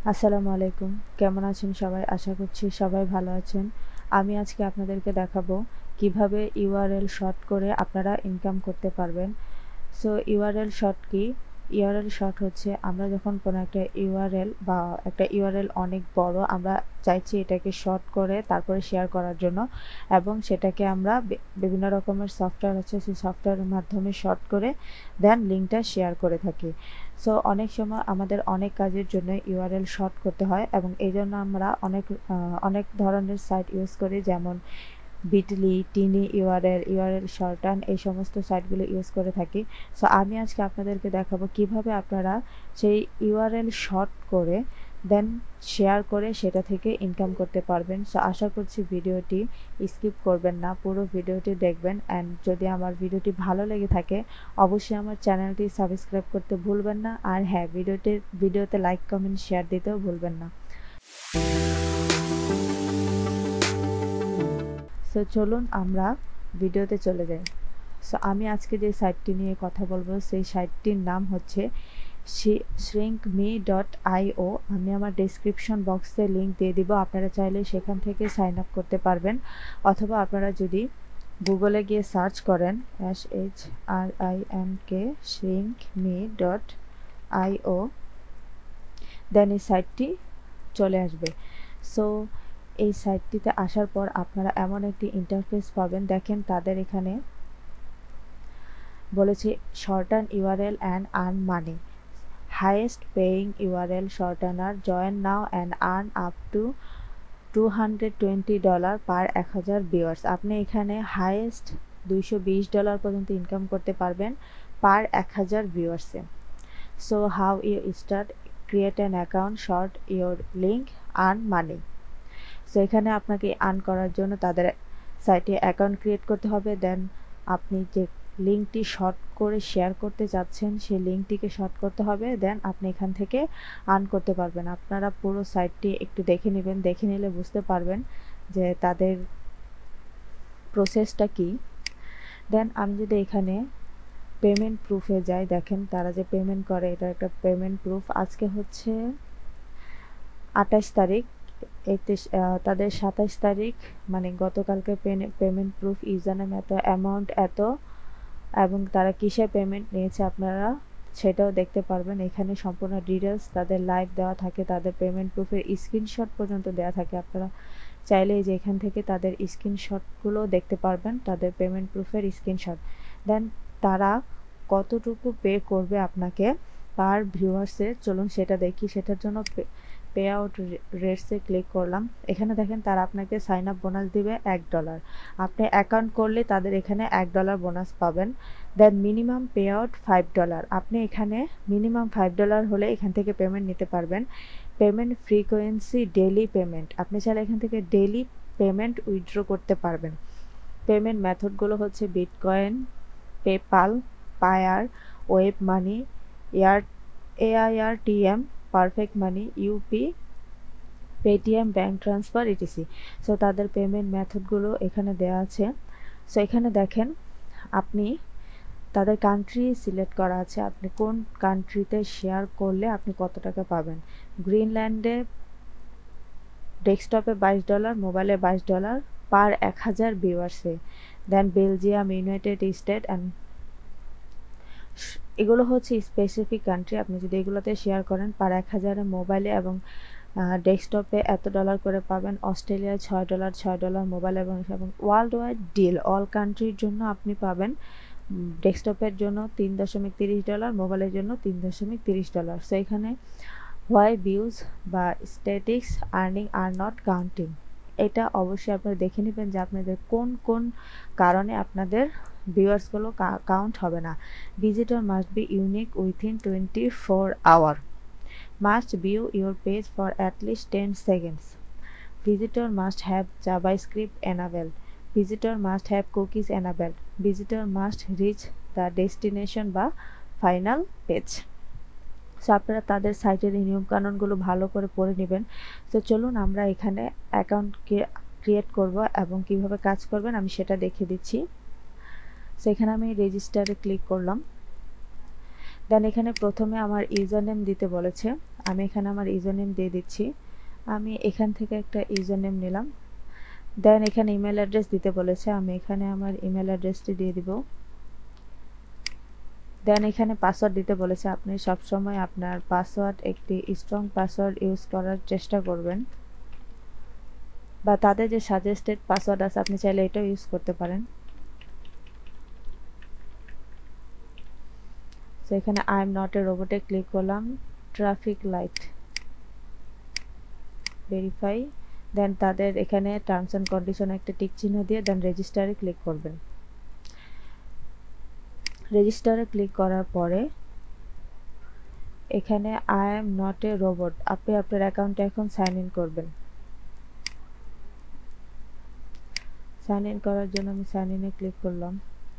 আসসালামু আলাইকুম। কেমন আছেন সবাই? আশা করছি সবাই ভালো আছেন। আমি আজকে আপনাদেরকে দেখাবো কিভাবে ইউআরএল শর্ট করে আপনারা ইনকাম করতে পারবেন। সো ইউআরএল শর্ট কি? ইউআরএল শর্ট হচ্ছে আমরা যখন কোনো একটা ইউআরএল বা একটা ইউআরএল অনেক বড় আমরা চাইছি এটাকে শর্ট করে তারপরে শেয়ার করার জন্য, এবং সেটাকে আমরা বিভিন্ন রকমের সফটওয়্যার আছে, সেই সফটওয়্যারের মাধ্যমে শর্ট করে দেন লিঙ্কটা শেয়ার করে থাকি। সো অনেক সময় আমাদের অনেক কাজের জন্য ইউআরএল শর্ট করতে হয়, এবং এই জন্য আমরা অনেক ধরনের সাইট ইউজ করি, যেমন Bitly, tiny URL, URL shorten, এই সমস্ত সাইটগুলো ইউজ করে থাকি। সো আমি আজকে আপনাদেরকে দেখাবো কিভাবে আপনারা সেই ইউআরএল শর্ট করে দেন শেয়ার করে সেটা থেকে ইনকাম করতে পারবেন। সো আশা করছি ভিডিওটি স্কিপ করবেন না, পুরো ভিডিওটি দেখবেন। অ্যান্ড যদি আমার ভিডিওটি ভালো লেগে থাকে অবশ্যই আমার চ্যানেলটি সাবস্ক্রাইব করতে ভুলবেন না। আর হ্যাঁ, ভিডিওতে লাইক, কমেন্ট, শেয়ার দিতেও ভুলবেন না। সো চলুন আমরা ভিডিওতে চলে যাই। সো আমি আজকে যে সাইটটি নিয়ে কথা বলবো সেই সাইটটির নাম হচ্ছে shrinkme.io। আমি আমার ডেসক্রিপশন বক্সে লিংক দিয়ে দিব, আপনারা চাইলে সেখান থেকে সাইন আপ করতে পারবেন, অথবা আপনারা যদি গুগলে গিয়ে সার্চ করেন SHRINK shrinkme.io, দেন এই সাইটটি চলে আসবে। সো এই সাইটটিতে আসার পর আপনারা এমন একটি ইন্টারফেস পাবেন। দেখেন তাদের এখানে বলেছে shorten URL and earn money, highest paying URL shortener, join now and earn up to $220 per 1000 viewers. আপনি এখানে হাইয়েস্ট $220 পর্যন্ত ইনকাম করতে পারবেন পার 1000 ভিউয়ার্সে। So how you start, create an account, short your link, earn money. So এখানে আপনাকে earn করার জন্য তাদের সাইটে অ্যাকাউন্ট ক্রিয়েট করতে হবে। দেন আপনি যে লিঙ্কটি শর্ট করে শেয়ার করতে চাচ্ছেন সেই লিঙ্কটিকে শর্ট করতে হবে, দেন আপনি এখান থেকে আর্ন করতে পারবেন। আপনারা পুরো সাইটটি একটু দেখে নেবেন, দেখে নিলে বুঝতে পারবেন যে তাদের প্রসেসটা কি। দেন আমি যদি এখানে পেমেন্ট প্রুফে যাই, দেখেন তারা যে পেমেন্ট করে এটা একটা পেমেন্ট প্রুফ। আজকে হচ্ছে 28 তারিখ, তাদের 27 তারিখ মানে গতকালকে পেমেন্ট প্রুফ, ইউজার নেম এত, অ্যামাউন্ট এত, এবং তারা কিসে পেমেন্ট নিয়েছে আপনারা সেটাও দেখতে পারবেন। এখানে সম্পূর্ণ ডিটেলস তাদের লাইভ দেওয়া থাকে, তাদের পেমেন্ট প্রুফের স্ক্রিনশট পর্যন্ত দেওয়া থাকে। আপনারা চাইলে যে এখান থেকে তাদের স্ক্রিনশটগুলো দেখতে পারবেন, তাদের পেমেন্ট প্রুফের স্ক্রিনশট। দেন তারা কতটুকু পে করবে আপনাকে পার ভিউয়ার্সে, চলুন সেটা দেখি। সেটার জন্য পে আউট রেটসে ক্লিক করলাম। এখানে দেখেন তারা আপনাকে সাইন আপ বোনাস দিবে $1। আপনি অ্যাকাউন্ট করলে তাদের এখানে $1 বোনাস পাবেন। Then minimum pay out $5। আপনি এখানে মিনিমাম $5 হলে এখান থেকে পেমেন্ট নিতে পারবেন। পেমেন্ট ফ্রিকোয়েন্সি ডেইলি পেমেন্ট, আপনি চাইলে এখান থেকে ডেইলি পেমেন্ট উইথড্র করতে পারবেন। পেমেন্ট মেথডগুলো হচ্ছে Bitcoin, PayPal, Payeer, web money, AIRTM, perfect money, UPI, Paytm, bank transfer, etc. So তাদের পেমেন্ট মেথডগুলো এখানে দেওয়া আছে। সো এখানে দেখেন আপনি তাদের কান্ট্রি সিলেক্ট করা আছে, আপনি কোন কান্ট্রিতে শেয়ার করলে আপনি কত টাকা পাবেন। গ্রিনল্যান্ডে ডেস্কটপে $22, মোবাইলে $22 পার 1000 ভিউয়ার্সে। Then Belgium, United State and, এগুলো হচ্ছে স্পেসিফিক কান্ট্রি। আপনি যদি এগুলোতে শেয়ার করেন পার 1000 মোবাইলে এবং ডেস্কটপে এত ডলার করে পাবেন। অস্ট্রেলিয়ায় $6 মোবাইল এবং ওয়ার্ল্ড ওয়াইড ডিল অল কান্ট্রির জন্য আপনি পাবেন ডেস্কটপের জন্য $3.30, মোবাইলের জন্য $3.30। সো এখানে হোয়াই ভিউজ বা statics earning are not counting, এটা অবশ্যই আপনারা দেখে নেবেন যে আপনাদের কোন কোন কারণে আপনাদের ভিউয়ার্সগুলো কাউন্ট হবে না। Visitor must be unique within 24 hour, must view your page for at least 10 seconds. Visitor must have JavaScript enabled. Visitor must have cookies enabled. Visitor must reach the destination বা final page. সো আপনারা তাদের সাইটের এই নিয়মকানুনগুলো ভালো করে পড়ে নেবেন। তো চলুন আমরা এখানে অ্যাকাউন্ট ক্রিয়েট করব এবং কিভাবে কাজ করবেন আমি সেটা দেখিয়ে দিচ্ছি। সো এখানে আমি রেজিস্টারে ক্লিক করলাম। দেন এখানে প্রথমে আমার ইউজার নেম দিতে বলেছে, আমি এখানে আমার ইউজার নেম দিয়ে দিচ্ছি। আমি এখান থেকে একটা ইউজার নেম নিলাম। দেন এখানে ইমেল অ্যাড্রেস দিতে বলেছে, আমি এখানে আমার ইমেল অ্যাড্রেসটি দিয়ে দিব। দেন এখানে পাসওয়ার্ড দিতে বলেছে, আপনি সবসময় আপনার পাসওয়ার্ড একটি স্ট্রং পাসওয়ার্ড ইউজ করার চেষ্টা করবেন, বা তাদের যে সাজেস্টেড পাসওয়ার্ড আছে আপনি চাইলে এটাও ইউজ করতে পারেন। তো এখানে আই এম নট এ রোবটে ক্লিক করলাম, ট্রাফিক লাইট ভেরিফাই, দেন তাদের এখানে টার্মস অ্যান্ড কন্ডিশন একটা টিক চিহ্ন দিয়ে দেন রেজিস্টারে ক্লিক করবেন। রেজিস্টারে ক্লিক করার পরে এখানে I am not a robot, আপনি আপনার অ্যাকাউন্টে এখন সাইন ইন করবেন। সাইন ইন করার জন্য আমি সাইন ইনে ক্লিক করলাম।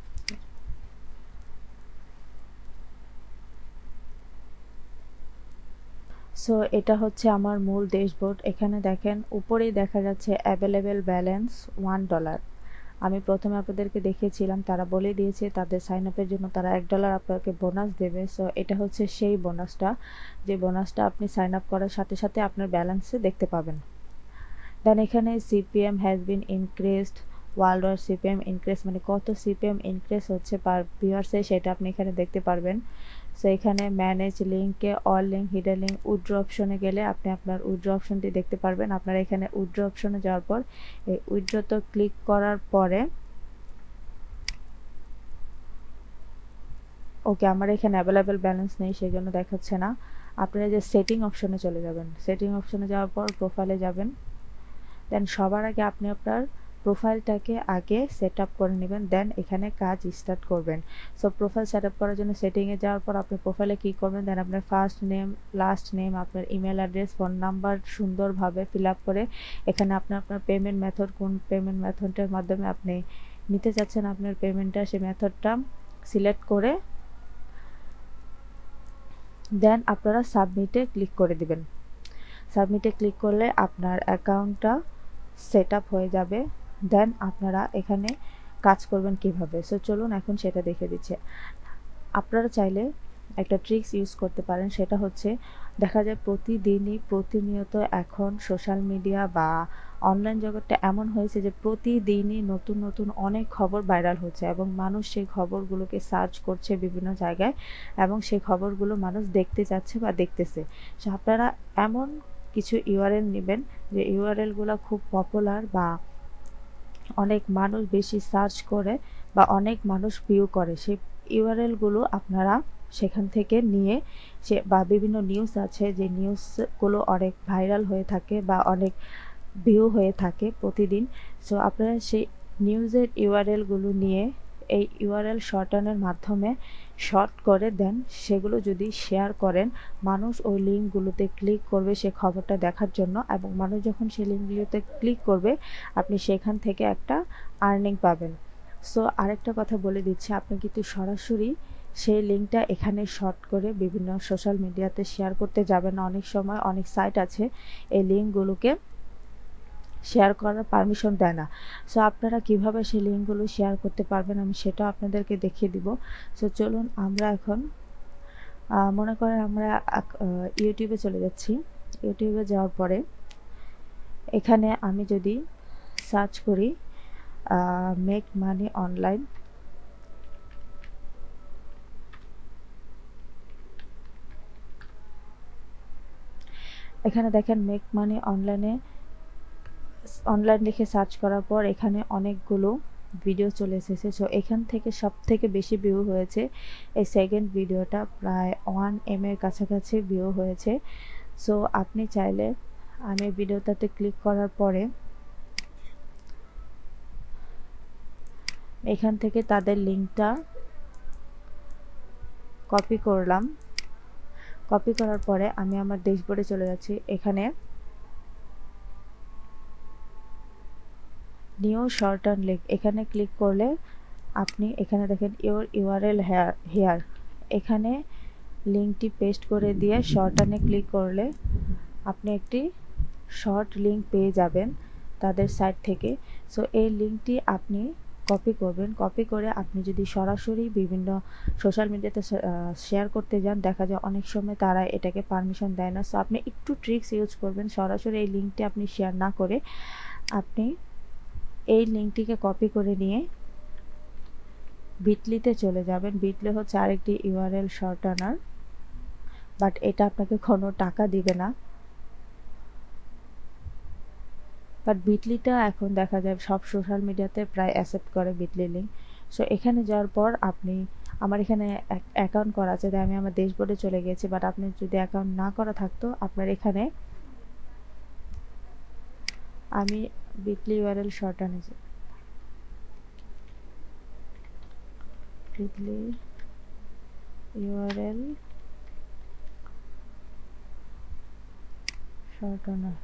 সো এটা হচ্ছে আমার মূল ড্যাশবোর্ড। এখানে দেখেন উপরেই দেখা যাচ্ছে অ্যাভেলেবেল ব্যালেন্স $1। আমি প্রথমে আপনাদেরকে দেখিয়েছিলাম, তারা বলে দিয়েছে তাদের সাইন আপের জন্য তারা $1 আপনাকে বোনাস দেবে। সো এটা হচ্ছে সেই বোনাসটা, যে বোনাসটা আপনি সাইন আপ করার সাথে সাথে আপনার ব্যালেন্সে দেখতে পাবেন। দেন এখানে CPM has been increased, world war CPM increase মানে কত সিপিএম ইনক্রিজ হচ্ছে পার ভিউয়ার্সে সেটা আপনি এখানে দেখতে পারবেন। সো এখানে ম্যানেজ লিঙ্কে all link hidden link withdraw অপশনে গেলে আপনি আপনার উইথড্র অপশনটি দেখতে পারবেন। আপনার এখানে উইথড্র অপশনে যাওয়ার পর এই উইথড্র তো ক্লিক করার পরে ওকে আমার এখানে অ্যাভেলেবেল ব্যালেন্স নেই সেই জন্য দেখাচ্ছে না। আপনারা যে সেটিং অপশনে চলে যাবেন, সেটিং অপশনে যাওয়ার পর প্রোফাইলে যাবেন। দেন সবার আগে আপনি আপনার প্রোফাইলটাকে আগে সেট আপ করে নেবেন, দেন এখানে কাজ স্টার্ট করবেন। সো প্রোফাইল সেট আপ করার জন্য সেটিংয়ে যাওয়ার পর আপনি প্রোফাইলে কী করবেন, দেন আপনার ফার্স্ট নেম, লাস্ট নেম, আপনার ইমেল অ্যাড্রেস, ফোন নাম্বার সুন্দরভাবে ফিল আপ করে এখানে আপনার পেমেন্ট মেথড, কোন পেমেন্ট মেথডের মাধ্যমে আপনি নিতে চাচ্ছেন আপনার পেমেন্টটা, সেই মেথডটা সিলেক্ট করে দেন আপনারা সাবমিটে ক্লিক করে দিবেন। সাবমিটে ক্লিক করলে আপনার অ্যাকাউন্টটা সেট আপ হয়ে যাবে। দেন আপনারা এখানে কাজ করবেন কিভাবে। সো চলুন এখন সেটা দেখে দিচ্ছে। আপনারা চাইলে একটা ট্রিক্স ইউজ করতে পারেন, সেটা হচ্ছে দেখা যায় প্রতিদিনই প্রতিনিয়ত এখন সোশ্যাল মিডিয়া বা অনলাইন জগৎটা এমন হয়েছে যে প্রতিদিনই নতুন নতুন অনেক খবর ভাইরাল হচ্ছে এবং মানুষ সেই খবরগুলোকে সার্চ করছে বিভিন্ন জায়গায় এবং সেই খবরগুলো মানুষ দেখতে চাচ্ছে বা দেখতেছে। সো আপনারা এমন কিছু ইউআরএল নেবেন যে ইউআরএলগুলো খুব পপুলার বা অনেক মানুষ বেশি সার্চ করে বা অনেক মানুষ ভিউ করে, সেই ইউআরএলগুলো আপনারা সেখান থেকে নিয়ে বা বিভিন্ন নিউজ আছে যে নিউজগুলো অনেক ভাইরাল হয়ে থাকে বা অনেক ভিউ হয়ে থাকে প্রতিদিন। সো আপনারা সেই নিউজের ইউআরএলগুলো নিয়ে এই ইউআরএল শর্টানের মাধ্যমে শর্ট করে দেন, সেগুলো যদি শেয়ার করেন মানুষ ওই লিঙ্কগুলোতে ক্লিক করবে সে খবরটা দেখার জন্য, এবং মানুষ যখন সেই লিঙ্কগুলোতে ক্লিক করবে আপনি সেখান থেকে একটা আর্নিং পাবেন। সো আরেকটা কথা বলে দিচ্ছি, আপনি কিন্তু সরাসরি সেই লিঙ্কটা এখানে শর্ট করে বিভিন্ন সোশ্যাল মিডিয়াতে শেয়ার করতে যাবেন না। অনেক সময় অনেক সাইট আছে এই লিঙ্কগুলোকে শেয়ার করার পারমিশন দেয় না। সো আপনারা কিভাবে সেই লিঙ্কগুলো শেয়ার করতে পারবেন আমি সেটাও আপনাদেরকে দেখিয়ে দিব। সো চলুন আমরা এখন মনে করেন আমরা ইউটিউবে চলে যাচ্ছি। ইউটিউবে যাওয়ার পরে এখানে আমি যদি সার্চ করি মেক মানি অনলাইন, এখানে দেখেন মেক মানি অনলাইন লিখে সার্চ করার পর এখানে অনেকগুলো ভিডিও চলে এসেছে। সো এখান থেকে সব থেকে বেশি ভিউ হয়েছে এই সেকেন্ড ভিডিওটা, প্রায় 1 M এর কাছাকাছি ভিউ হয়েছে। সো আপনি চাইলে আমি ভিডিওটাতে ক্লিক করার পরে এখান থেকে তাদের লিঙ্কটা কপি করলাম। কপি করার পরে আমি আমার ড্যাশবোর্ডে চলে যাচ্ছি। এখানে নিউ শর্টান লিঙ্ক এখানে ক্লিক করলে আপনি এখানে দেখেন ইউর ইউআরএল হেয়ার, এখানে লিঙ্কটি পেস্ট করে দিয়ে শর্টানে ক্লিক করলে আপনি একটি শর্ট লিঙ্ক পেয়ে যাবেন তাদের সাইট থেকে। সো এই লিঙ্কটি আপনি কপি করবেন। কপি করে আপনি যদি সরাসরি বিভিন্ন সোশ্যাল মিডিয়াতে শেয়ার করতে যান, দেখা যায় অনেক সময় তারা এটাকে পারমিশন দেয় না। সো আপনি একটু ট্রিক্স ইউজ করবেন, সরাসরি এই লিঙ্কটি আপনি শেয়ার না করে আপনি এই লিঙ্কটিকে কপি করে নিয়ে বিটলিতে চলে যাবেন। বিটলি হচ্ছে আরেকটি ইউআরএল শর্টানার, বাট এটা আপনাকে কোনো টাকা দিবে না। বাট বিটলিটা এখন দেখা যায় সব সোশ্যাল মিডিয়াতে প্রায় অ্যাকসেপ্ট করে বিটলি লিঙ্ক। সো এখানে যাওয়ার পর আপনি, আমার এখানে অ্যাকাউন্ট করা আছে তাই আমি আমার ড্যাশবোর্ডে চলে গেছি, বাট আপনি যদি অ্যাকাউন্ট না করা থাকতো আপনার এখানে, আমি বিটলি ইউআরএল শর্টানে Bitly URL shortener,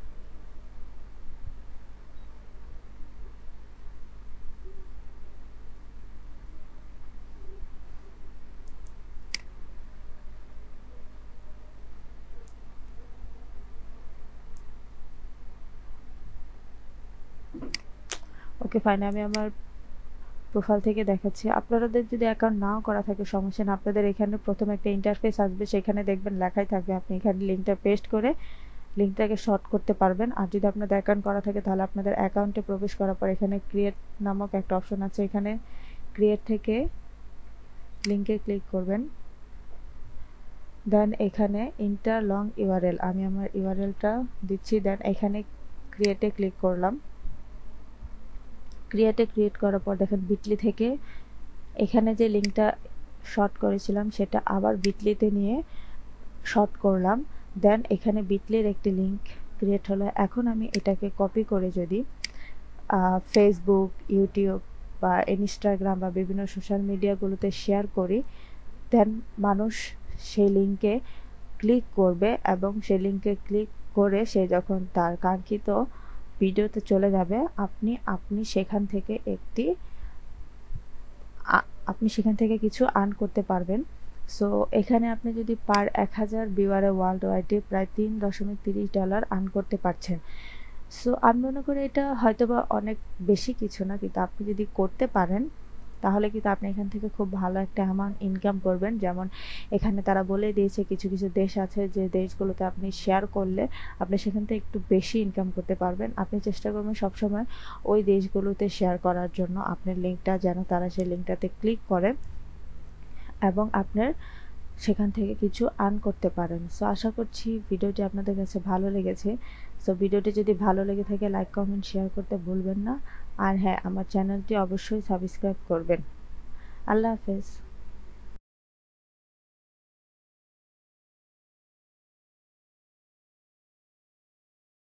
okay fine, আমি আমার প্রোফাইল থেকে দেখাচ্ছি। আপনাদের যদি অ্যাকাউন্ট নাও করা থাকে সমস্যা না, আপনাদের এখানে প্রথমে একটা ইন্টারফেস আসবে, সেখানে দেখবেন লেখাই থাকবে, আপনি এখানে লিঙ্কটা পেস্ট করে লিঙ্কটাকে শর্ট করতে পারবেন। আর যদি আপনাদের অ্যাকাউন্ট করা থাকে তাহলে আপনাদের অ্যাকাউন্টে প্রবেশ করার পর এখানে ক্রিয়েট নামক একটা অপশন আছে, এখানে ক্রিয়েট থেকে লিঙ্কে ক্লিক করবেন। দেন এখানে ইন্টার লং ইউআরএল, আমি আমার ইউআরএলটা দিচ্ছি। দেন এখানে ক্রিয়েটে ক্লিক করলাম। ক্রিয়েট করার পর দেখেন বিটলি থেকে এখানে যে লিঙ্কটা শর্ট করেছিলাম সেটা আবার বিটলিতে নিয়ে শর্ট করলাম। দেন এখানে বিটলির একটি লিঙ্ক ক্রিয়েট হলো। এখন আমি এটাকে কপি করে যদি ফেসবুক, ইউটিউব বা ইনস্টাগ্রাম বা বিভিন্ন সোশ্যাল মিডিয়াগুলোতে শেয়ার করি, দেন মানুষ সেই লিঙ্কে ক্লিক করবে এবং সেই লিঙ্কে ক্লিক করে সে যখন তার কাঙ্ক্ষিত ভিডিওতে চলে যাবে, আপনি সেখান থেকে আপনি সেখান থেকে কিছু আর্ন করতে পারবেন। সো এখানে আপনি যদি পার 1000 ভিউয়ারে ওয়ার্ল্ড ওয়াইডে প্রায় $3.30 আর্ন করতে পারছেন। সো আমি মনে করি এটা হয়তোবা অনেক বেশি কিছু না, কিন্তু আপনি যদি করতে পারেন তাহলে কিন্তু আপনি এখান থেকে খুব ভালো একটা অ্যামাউন্ট ইনকাম করবেন। যেমন এখানে তারা বলে দিয়েছে কিছু কিছু দেশ আছে যে দেশগুলোতে আপনি শেয়ার করলে আপনি সেখান থেকে একটু বেশি ইনকাম করতে পারবেন। আপনি চেষ্টা করবেন সবসময় ওই দেশগুলোতে শেয়ার করার জন্য, আপনার লিঙ্কটা যেন তারা সেই লিঙ্কটাতে ক্লিক করে এবং আপনার সেখান থেকে কিছু আর্ন করতে পারেন। সো আশা করছি ভিডিওটি আপনাদের কাছে ভালো লেগেছে। সো ভিডিওটি যদি ভালো লেগে থাকে লাইক, কমেন্ট, শেয়ার করতে ভুলবেন না। আর হ্যাঁ, আমার চ্যানেলটি অবশ্যই সাবস্ক্রাইব করবেন। আল্লাহ হাফেজ।